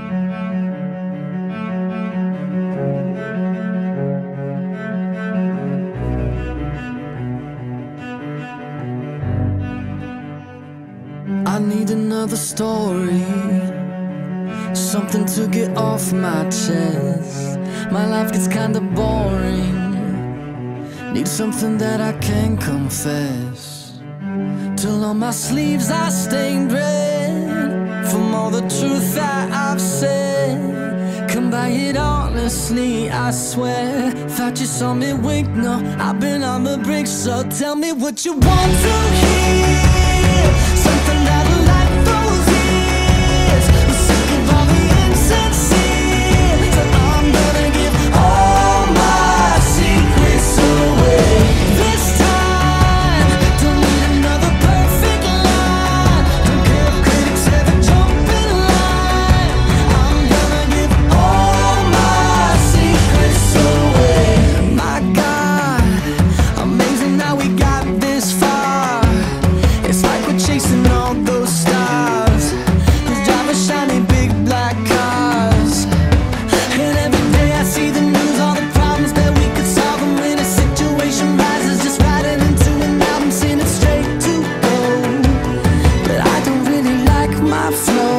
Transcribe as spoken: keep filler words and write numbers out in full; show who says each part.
Speaker 1: I need another story, something to get off my chest. My life gets kinda boring, need something that I can confess. Till on my sleeves I stained red from all the truth that I've said. Come by it honestly, I swear. Thought you saw me wink, no, I've been on the brink. So tell me what you want to hear, something that'll light those ears. I'm sick of all the insincere, so I'm gonna give all my secrets away. This time, don't need another perfect line. Don't care if critics ever jump in line. I'm gonna give all my secrets away. My God, amazing how we got this far. It's like we're chasing all those stars who drive a shiny big black cars. And every day I see the news, all the problems that we could solve. And when a situation rises, just write it into an album, send it straight to gold. But I don't really like my flow.